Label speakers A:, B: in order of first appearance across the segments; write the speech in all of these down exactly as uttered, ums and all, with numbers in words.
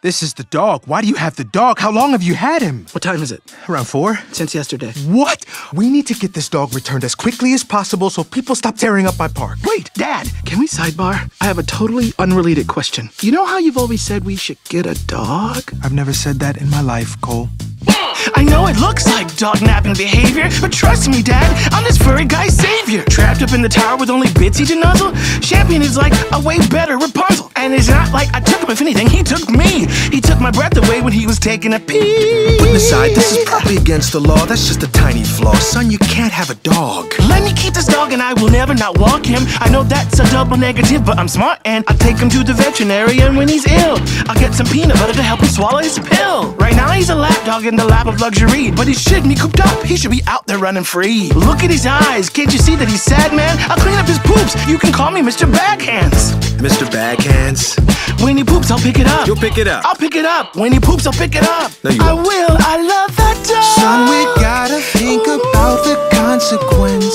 A: This is the dog. Why do you have the dog? How long have you had him?
B: What time is it?
A: Around four?
B: Since yesterday.
A: What? We need to get this dog returned as quickly as possible so people stop tearing up my park.
B: Wait, Dad, can we sidebar? I have a totally unrelated question. You know how you've always said we should get a dog?
A: I've never said that in my life, Cole.
B: I know it looks like dog-napping behavior, but trust me, Dad, I'm this furry guy's savior. Trapped up in the tower with only Bitsy to nuzzle, Champion is like a way better Rapunzel. And it's not like I took him, if anything, he took me. He took my breath away when he was taking a pee.
C: Putting aside, this is probably against the law. That's just a tiny flaw. Son, you can't have a dog.
B: Let me keep this dog and I will never not walk him. I know that's a double negative, but I'm smart and I'll take him to the veterinarian when he's ill. I'll get some peanut butter to help him swallow his pill. Right now he's a lap dog in the lap of luxury, but he shouldn't be cooped up. He should be out there running free. Look at his eyes. Can't you see that he's sad, man? I'll clean up his poops. You can call me Mister Baghands.
C: Mister Baghands?
B: When he poops, I'll pick it up.
C: You'll pick it up.
B: I'll pick it up. When he poops, I'll pick it up.
C: No, you
B: I
C: won't.
B: will. I love that dog.
D: Son, we gotta think about the consequence.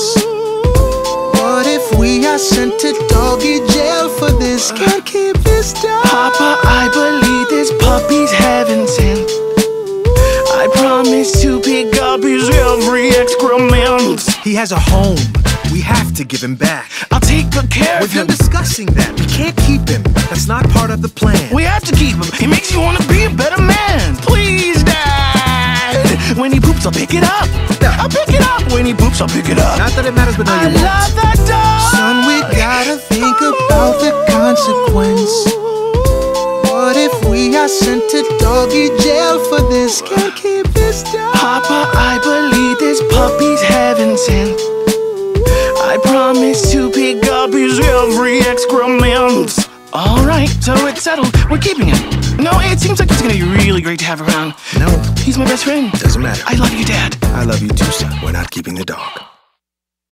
D: What if we are sent to doggy jail for this? Can't keep this dog.
B: Papa, I believe this puppy's heaven sent. I promise to pick up his every excrement.
C: He has a home. We have to give him back.
B: I'll take good care
C: We've
B: of him.
C: been discussing that. We can't keep him. That's not part of the plan.
B: We have to keep him. He makes you want to be a better man. Please, Dad. When he poops, I'll pick it up. I'll pick it up. When he poops, I'll pick it up.
C: Not that it matters, but no,
B: I
C: you won't.
B: love that dog.
D: Son, we gotta think about the consequence. What if we are sent to doggy jail for this? Can't keep this dog.
B: Papa, I believe this puppy's heaven sent. I promise to pick up his every excrement. Alright, so it's settled. We're keeping him. No, it seems like it's gonna be really great to have around.
C: No.
B: He's my best friend.
C: Doesn't matter.
B: I love you, Dad.
C: I love you too, son. We're not keeping the dog.